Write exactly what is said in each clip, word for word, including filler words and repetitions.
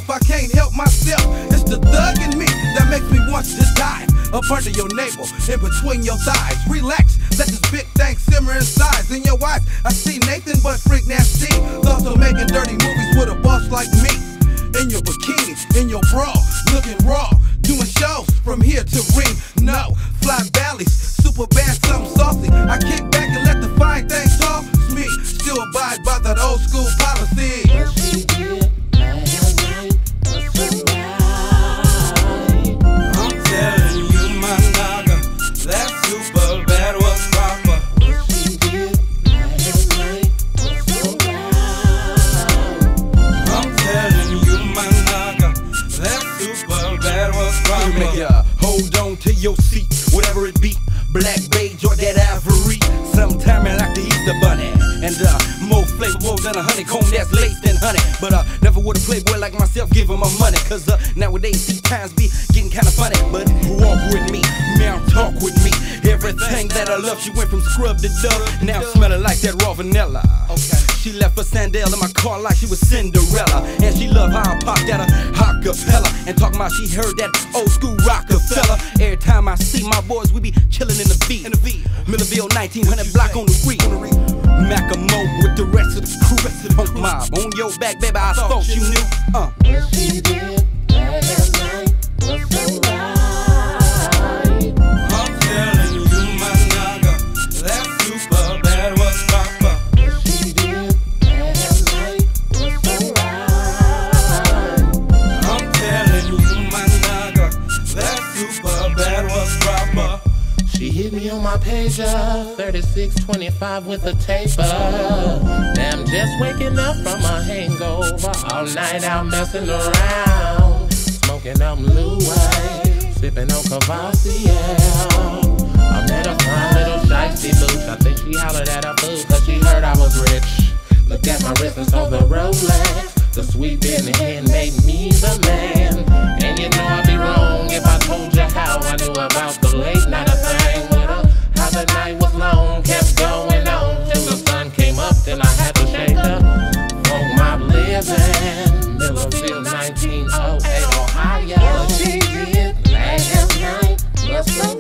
off, I can't help myself. It's the thug in me that makes me want to dive up under your navel, in between your thighs. Relax, let this big thing simmer inside. In your eyes, I see Nathan but freak nasty. Thoughts of making dirty movies with a boss like me. In your bikini, in your bra, looking raw, doing shows from here to Reno. Fly valleys, super bad, something saucy. I kick back and let the fine things talk. It's me, still abide by that old school policy. I'm telling you, my nigga, that super bad was proper. I'm telling you, my nigga, that super bad was proper. Make ya hold on to your seat, whatever it be, black beige or that ivory. Sometime I like to eat the bunny, and uh, more flavorful than a honeycomb that's laced in honey. But uh, never would a playboy like myself give him my money, cause uh, nowadays these times be getting kinda funny. But walk with me, now talk with me. Everything that I love, she went from scrub to dove, now smelling like that raw vanilla. Okay. She left her sandal in my car like she was Cinderella, and she loved how I popped at her acapella and talking about she heard that old school Rockefeller. Every time I see my boys, we be chilling in the V, in the V. Millerville nineteen hundred block on the re. Mackamo with the rest of the crew. Punk mob on your back, baby. I thought you knew. Uh. She did last night was so right. I'm telling you, my nigga, that super bad was proper. She did last night was so right. I'm telling you, my nigga, that super bad was proper. She hit me on my pager, thirty-six twenty-five with a taper. Now I'm just waking up from a hangover. All night out messing around, smoking on Louis, sipping on Cavassier. I met a fine little shiesty booch. I think she hollered at her boo, cause she heard I was rich. Looked at my wrist and saw the Rolex. The sweep in the hand made me the man. And you know I'd be wrong if I told you how I knew about the late night thing with her. How the night was long, kept going on till the sun came up, then I had to shake her. Folk mob living, Millerville nineteen oh eight, Ohio. What she did last night was so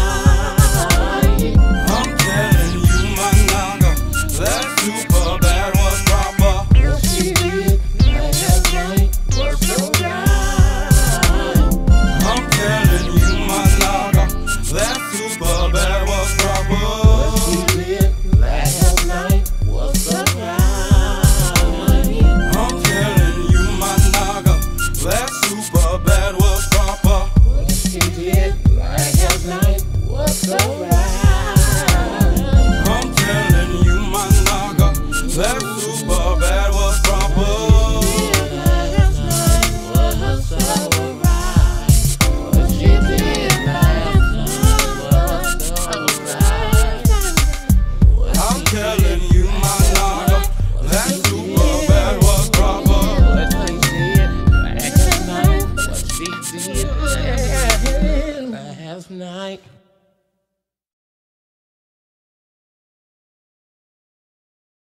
right. I'm telling you, my nigga, that super bad was proper. What she did last night was so right. I'm telling you, my nigga, that super bad was proper. What she did last night was so right. I'm telling you, my nigga, that super bad was proper. What she did last night was so right. I'm telling you, my nigga, that super bad was proper. Last night was so right. What she did last night was so right. I'm telling you, my nigga, that super bad was proper. What she did last night, what she did last night.